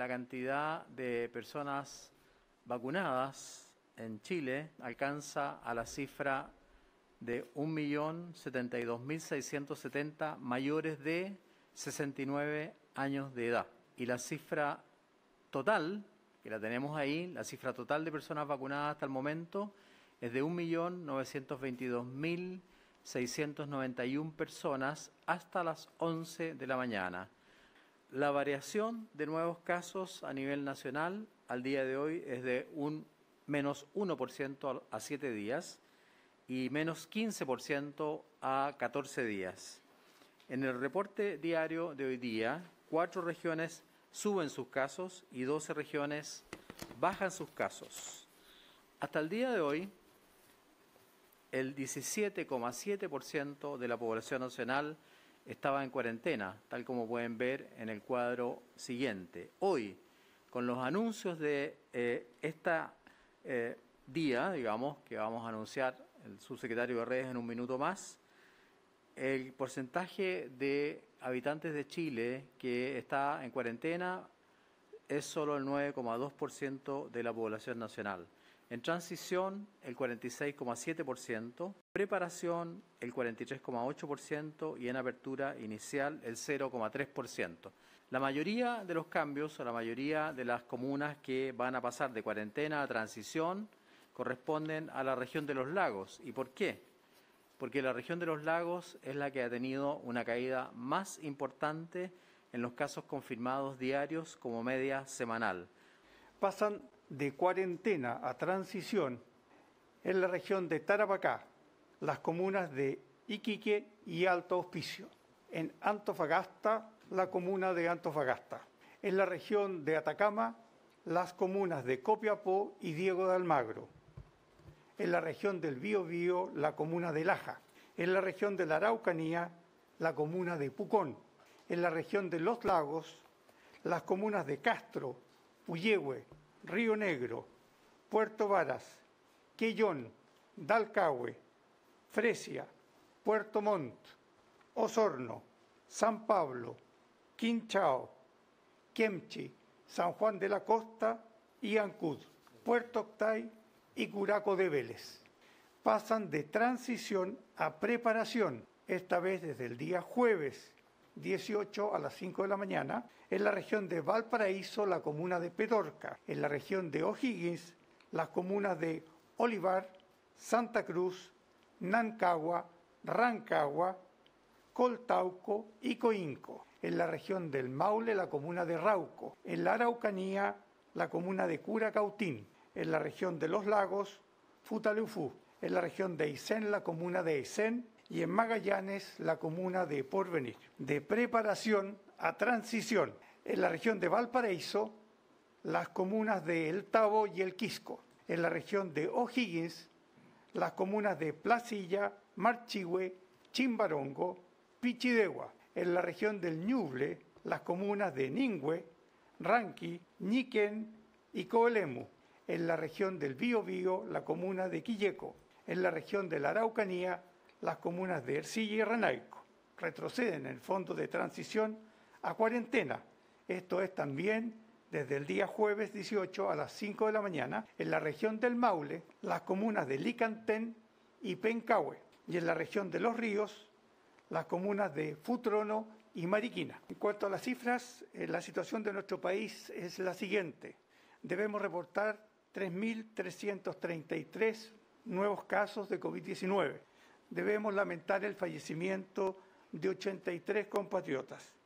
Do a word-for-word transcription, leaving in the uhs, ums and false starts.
la cantidad de personas vacunadas en Chile alcanza a la cifra de un millón setenta y dos mil seiscientos setenta mayores de sesenta y nueve años de edad. Y la cifra total, que la tenemos ahí, la cifra total de personas vacunadas hasta el momento es de un millón novecientos veintidós mil seiscientos noventa y una personas hasta las once de la mañana. La variación de nuevos casos a nivel nacional al día de hoy es de un menos uno por ciento a siete días y menos quince por ciento a catorce días. En el reporte diario de hoy día, cuatro regiones suben sus casos y doce regiones bajan sus casos. Hasta el día de hoy, el diecisiete coma siete por ciento de la población nacional estaba en cuarentena, tal como pueden ver en el cuadro siguiente. Hoy, con los anuncios de eh, esta eh, día, digamos, que vamos a anunciar el subsecretario de Redes en un minuto más, el porcentaje de habitantes de Chile que está en cuarentena es solo el nueve coma dos por ciento de la población nacional. En transición, el cuarenta y seis coma siete por ciento, preparación, el cuarenta y tres coma ocho por ciento y en apertura inicial, el cero coma tres por ciento. La mayoría de los cambios o la mayoría de las comunas que van a pasar de cuarentena a transición corresponden a la región de los lagos. ¿Y por qué? Porque la región de los lagos es la que ha tenido una caída más importante en los casos confirmados diarios como media semanal. Pasan de cuarentena a transición en la región de Tarapacá, las comunas de Iquique y Alto Hospicio. En Antofagasta, la comuna de Antofagasta. En la región de Atacama, las comunas de Copiapó y Diego de Almagro. En la región del Biobío, la comuna de Laja. En la región de la Araucanía, la comuna de Pucón. En la región de Los Lagos, las comunas de Castro, Puyehue, Río Negro, Puerto Varas, Quellón, Dalcahue, Fresia, Puerto Montt, Osorno, San Pablo, Quinchao, Kemchi, San Juan de la Costa y Ancud, Puerto Octay y Curaco de Vélez. Pasan de transición a preparación, esta vez desde el día jueves dieciocho a las cinco de la mañana, en la región de Valparaíso, la comuna de Petorca, en la región de O'Higgins, las comunas de Olivar, Santa Cruz, Nancagua, Rancagua, Coltauco y Coinco, en la región del Maule, la comuna de Rauco, en la Araucanía, la comuna de Curacautín, en la región de Los Lagos, Futaleufú, en la región de Aysén, la comuna de Aysén, y en Magallanes, la comuna de Porvenir. De preparación a transición, en la región de Valparaíso, las comunas de El Tabo y El Quisco. En la región de O'Higgins, las comunas de Placilla, Marchihue, Chimbarongo, Pichidegua. En la región del Ñuble, las comunas de Ningüe, Ranqui, Ñiquén y Coelemu. En la región del Biobío, la comuna de Quilleco. En la región de la Araucanía, las comunas de Ercilla y Renaico. Retroceden en el fondo de transición a cuarentena. Esto es también desde el día jueves dieciocho a las cinco de la mañana en la región del Maule, las comunas de Licantén y Pencahue. Y en la región de Los Ríos, las comunas de Futrono y Mariquina. En cuanto a las cifras, eh, la situación de nuestro país es la siguiente. Debemos reportar tres mil trescientos treinta y tres nuevos casos de COVID diecinueve. Debemos lamentar el fallecimiento de ochenta y tres compatriotas.